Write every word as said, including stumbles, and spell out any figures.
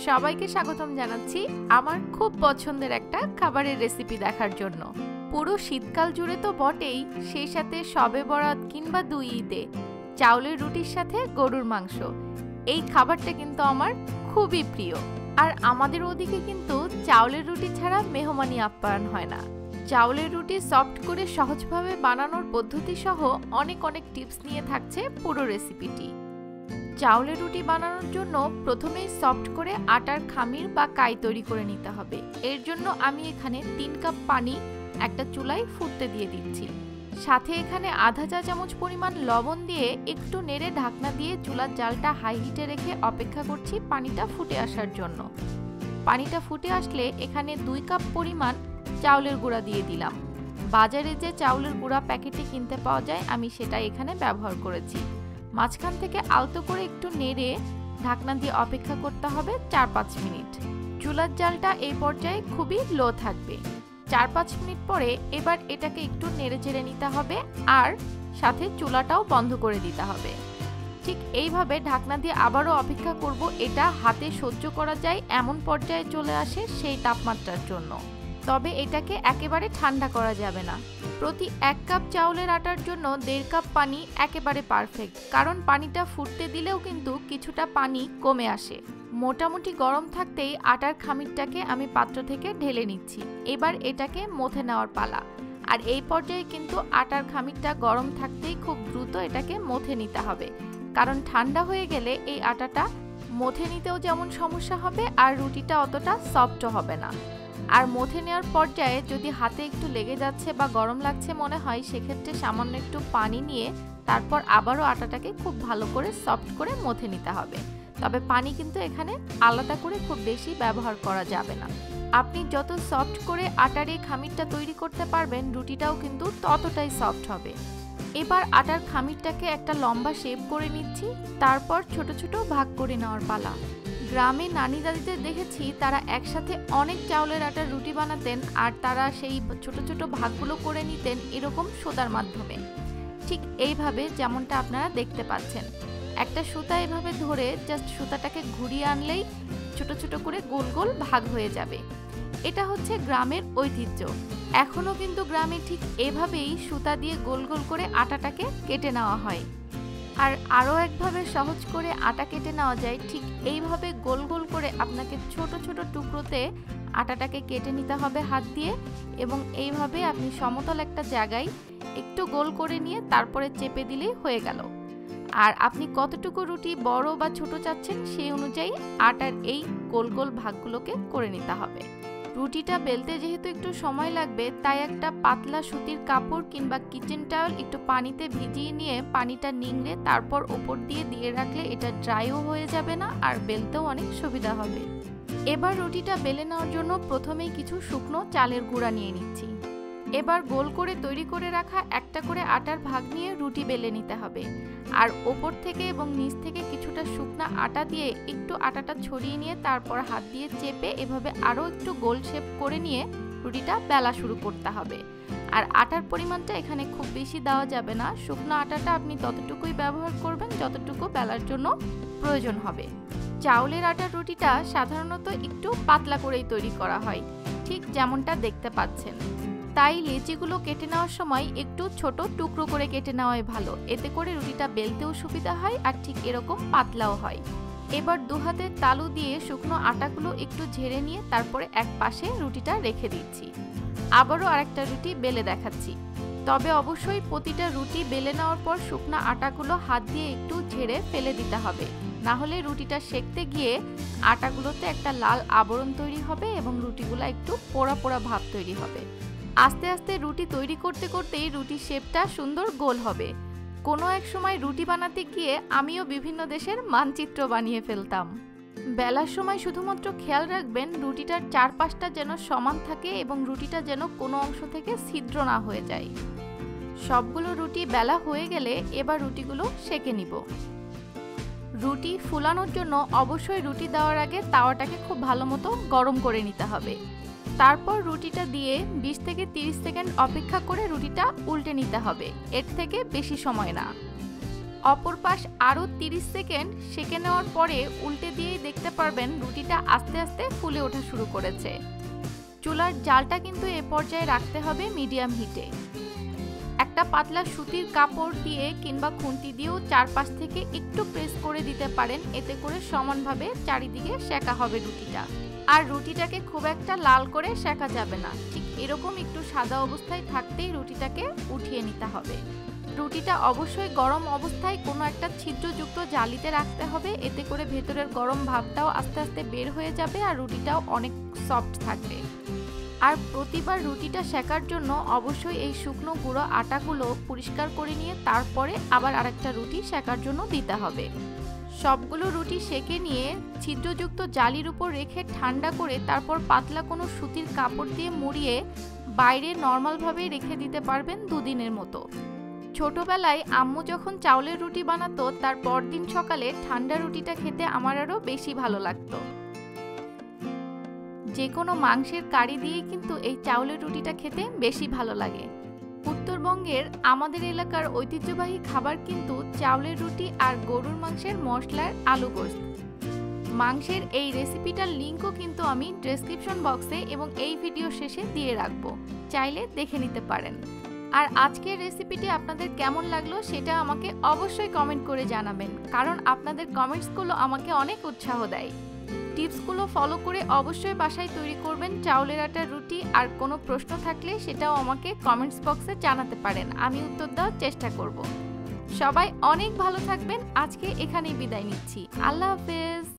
সবাইকে স্বাগতম জানাচ্ছি আমার খুব পছন্দের একটা খাবারের রেসিপি দেখার জন্য। পুরো শীতকাল জুড়ে তো বটেই, সেই সাথে শবে বরাত কিংবা দুই ঈদে চাউলের রুটির সাথে গরুর মাংস, এই খাবারটা কিন্তু আমার খুবই প্রিয়। আর আমাদের ওদিকে কিন্তু চাউলের রুটি ছাড়া মেহমানি আপ্যায়ন হয় না। চাউলের রুটি সফট করে সহজভাবে বানানোর পদ্ধতি সহ অনেক অনেক টিপস নিয়ে থাকছে পুরো রেসিপিটি। চাউলের রুটি বানানোর জন্য প্রথমেই সফট করে আটার খামির বা কাই তৈরি করে নিতে হবে। এর জন্য আমি এখানে তিন কাপ পানি একটা চুলায় ফুটতে দিয়ে দিচ্ছি। সাথে এখানে আধা চা চামচ পরিমাণ লবণ দিয়ে একটু নেড়ে ঢাকনা দিয়ে চুলার জালটা হাই হিটে রেখে অপেক্ষা করছি পানিটা ফুটে আসার জন্য। পানিটা ফুটে আসলে এখানে দুই কাপ পরিমাণ চাউলের গুঁড়া দিয়ে দিলাম। বাজারে যে চাউলের গুঁড়া প্যাকেটে কিনতে পাওয়া যায় আমি সেটা এখানে ব্যবহার করেছি। মাঝখান থেকে আলতো করে একটু নেড়ে ঢাকনা দিয়ে অপেক্ষা করতে হবে চার পাঁচ মিনিট। চুলার জালটা এই পর্যায়ে খুবই লো থাকবে। চার পাঁচ মিনিট পরে এবার এটাকে একটু নেড়ে চেড়ে নিতে হবে আর সাথে চুলাটাও বন্ধ করে দিতে হবে। ঠিক এইভাবে ঢাকনা দিয়ে আবারও অপেক্ষা করব এটা হাতে সহ্য করা যায় এমন পর্যায়ে চলে আসে সেই তাপমাত্রার জন্য। তবে এটাকে একেবারে ঠান্ডা করা যাবে না। প্রতি এক কাপ চাউলের আটার জন্য দেড় কাপ পানি একেবারে পারফেক্ট, কারণ পানিটা ফুটতে দিলেও কিন্তু কিছুটা পানি কমে আসে। মোটামুটি গরম থাকতেই আটার খামিরটাকে আমি পাত্র থেকে ঢেলে নিচ্ছি। এবার এটাকে মথে নেওয়ার পালা। আর এই পর্যায়ে কিন্তু আটার খামিরটা গরম থাকতেই খুব দ্রুত এটাকে মথে নিতে হবে, কারণ ঠান্ডা হয়ে গেলে এই আটাটা মথে নিতেও যেমন সমস্যা হবে আর রুটিটা অতটা সফট হবে না। আর মথে নেওয়ার পর্যায়ে যদি হাতে একটু লেগে যাচ্ছে বা গরম লাগছে মনে হয়, সেক্ষেত্রে সামান্য একটু পানি নিয়ে তারপর আবারও আটাটাকে খুব ভালো করে সফট করে মথে নিতে হবে। তবে পানি কিন্তু এখানে আলাদা করে খুব বেশি ব্যবহার করা যাবে না। আপনি যত সফট করে আটার এই খামিরটা তৈরি করতে পারবেন, রুটিটাও কিন্তু ততটাই সফট হবে। এবার আটার খামিরটাকে একটা লম্বা শেপ করে নিচ্ছি, তারপর ছোট ছোট ভাগ করে নেওয়ার পালা। গ্রামে নানি দাদিদের দেখেছি তারা একসাথে অনেক চাউলের আটার রুটি বানাতেন আর তারা সেই ছোট ছোট ভাগগুলো করে নিতেন এরকম সুতার মাধ্যমে। ঠিক এইভাবে যেমনটা আপনারা দেখতে পাচ্ছেন, একটা সুতা এভাবে ধরে জাস্ট সুতাটাকে ঘুরিয়ে আনলেই ছোট ছোট করে গোল গোল ভাগ হয়ে যাবে। এটা হচ্ছে গ্রামের ঐতিহ্য। এখনো কিন্তু গ্রামে ঠিক এভাবেই সুতা দিয়ে গোল গোল করে আটাটাকে কেটে নেওয়া হয়। আর আরও একভাবে সহজ করে আটা কেটে নেওয়া যায়। ঠিক এইভাবে গোল গোল করে আপনাকে ছোট ছোট টুকরোতে আটাটাকে কেটে নিতে হবে হাত দিয়ে, এবং এইভাবে আপনি সমতল একটা জায়গায় একটু গোল করে নিয়ে তারপরে চেপে দিলেই হয়ে গেল। আর আপনি কতটুকু রুটি বড় বা ছোট চাচ্ছেন সেই অনুযায়ী আটার এই গোল গোল ভাগগুলোকে করে নিতে হবে। রুটিটা বেলতে যেহেতু একটু সময় লাগবে, তাই একটা পাতলা সুতির কাপড় কিংবা কিচেন টাওয়েল একটু পানিতে ভিজিয়ে নিয়ে পানিটা নিংড়ে তারপর ওপর দিয়ে দিয়ে রাখলে এটা ড্রাইও হয়ে যাবে না আর বেলতেও অনেক সুবিধা হবে। এবার রুটিটা বেলে নেওয়ার জন্য প্রথমেই কিছু শুকনো চালের গুঁড়া নিয়ে নিচ্ছি। এবার গোল করে তৈরি করে রাখা একটা করে আটার ভাগ নিয়ে রুটি বেলে নিতে হবে। আর ওপর থেকে এবং নিচ থেকে কিছুটা শুকনা আটা দিয়ে একটু আটাটা ছড়িয়ে নিয়ে তারপর হাত দিয়ে চেপে এভাবে আরও একটু গোল শেপ করে নিয়ে রুটিটা বেলা শুরু করতে হবে। আর আটার পরিমাণটা এখানে খুব বেশি দেওয়া যাবে না। শুকনো আটাটা আপনি ততটুকুই ব্যবহার করবেন যতটুকু বেলার জন্য প্রয়োজন হবে। চাউলের আটার রুটিটা সাধারণত একটু পাতলা করেই তৈরি করা হয়, ঠিক যেমনটা দেখতে পাচ্ছেন। তাই লেচিগুলো কেটে নেওয়ার সময় একটু ছোট টুকরো করে কেটে নেওয়াই ভালো, এতে করে রুটিটা বেলতেও সুবিধা হয় আর ঠিক এরকম পাতলাও হয়। এবার দু হাতের তালু দিয়ে শুকনো আটাগুলো একটু ঝেড়ে নিয়ে তারপরে এক পাশে রুটিটা রেখে দিচ্ছি। আবারও আরেকটা রুটি বেলে দেখাচ্ছি। তবে অবশ্যই প্রতিটা রুটি বেলে নেওয়ার পর শুকনো আটাগুলো হাত দিয়ে একটু ঝেড়ে ফেলে দিতে হবে, না হলে রুটিটা সেঁকতে গিয়ে আটাগুলোতে একটা লাল আবরণ তৈরি হবে এবং রুটিগুলো একটু পোড়া পোড়া ভাব তৈরি হবে। আস্তে আস্তে রুটি তৈরি করতে করতেই রুটির শেপটা সুন্দর গোল হবে। কোনো এক সময় রুটি বানাতে গিয়ে আমিও বিভিন্ন দেশের মানচিত্র বানিয়ে ফেলতাম। বেলার সময় শুধুমাত্র খেয়াল রাখবেন রুটিটার চারপাশটা যেন সমান থাকে এবং রুটিটা যেন কোনো অংশ থেকে ছিদ্র না হয়ে যায়। সবগুলো রুটি বেলা হয়ে গেলে এবার রুটিগুলো সেঁকে নিব। রুটি ফুলানোর জন্য অবশ্যই রুটি দেওয়ার আগে তাওয়াটাকে খুব ভালো মতো গরম করে নিতে হবে। তারপর রুটিটা দিয়ে বিশ থেকে তিরিশ সেকেন্ড অপেক্ষা করে রুটিটা উল্টে নিতে হবে, এর থেকে বেশি সময় না। অপর পাশ আরও তিরিশ সেকেন্ড সেঁকে নেওয়ার পরে উল্টে দিয়েই দেখতে পারবেন রুটিটা আস্তে আস্তে ফুলে ওঠা শুরু করেছে। চুলার জালটা কিন্তু এ পর্যায়ে রাখতে হবে মিডিয়াম হিটে। একটা পাতলা সুতির কাপড় দিয়ে কিংবা খুন্তি দিয়েও চারপাশ থেকে একটু প্রেস করে দিতে পারেন, এতে করে সমানভাবে চারিদিকে সেঁকা হবে রুটিটা। আর রুটিটাকে খুব একটা লাল করে সেঁকা যাবে না, ঠিক এরকম একটু সাদা অবস্থায় থাকতেই রুটিটাকে উঠিয়ে নিতে হবে। রুটিটা অবশ্যই গরম অবস্থায় কোনো একটা ছিদ্রযুক্ত জালিতে রাখতে হবে, এতে করে ভেতরের গরম ভাবটাও আস্তে আস্তে বের হয়ে যাবে আর রুটিটাও অনেক সফট থাকবে। আর প্রতিবার রুটিটা সেঁকার জন্য অবশ্যই এই শুকনো গুঁড়ো আটাগুলো পরিষ্কার করে নিয়ে তারপরে আবার আরেকটা রুটি সেঁকার জন্য দিতে হবে। সবগুলো রুটি সেঁকে নিয়ে ছিদ্রযুক্ত জালির উপর রেখে ঠান্ডা করে তারপর পাতলা কোনো সুতির কাপড় দিয়ে মুড়িয়ে বাইরে নর্মালভাবে রেখে দিতে পারবেন দুদিনের মতো। ছোটবেলায় আম্মু যখন চাউলের রুটি বানাতো তার পরদিন সকালে ঠান্ডা রুটিটা খেতে আমার আরও বেশি ভালো লাগতো। যে কোনো মাংসের কারি দিয়ে কিন্তু এই চাউলের রুটিটা খেতে বেশি ভালো লাগে। উত্তরবঙ্গের আমাদের এলাকার ঐতিহ্যবাহী খাবার কিন্তু চাউলের রুটি আর গরুর মাংসের মশলার আলু গোশত। মাংসের এই রেসিপিটার লিঙ্কও কিন্তু আমি ডেসক্রিপশন বক্সে এবং এই ভিডিও শেষে দিয়ে রাখবো, চাইলে দেখে নিতে পারেন। আর আজকের রেসিপিটি আপনাদের কেমন লাগলো সেটা আমাকে অবশ্যই কমেন্ট করে জানাবেন, কারণ আপনাদের কমেন্টসগুলো আমাকে অনেক উৎসাহ দেয়। টিপসগুলো ফলো করে অবশ্যই বাসায় তৈরি করবেন চাউলের আটার রুটি। আর কোনো প্রশ্ন থাকলে সেটাও আমাকে কমেন্টস বক্সে জানাতে পারেন, আমি উত্তর দেওয়ার চেষ্টা করব। সবাই অনেক ভালো থাকবেন। আজকে এখানেই বিদায় নিচ্ছি। আল্লাহ হাফেজ।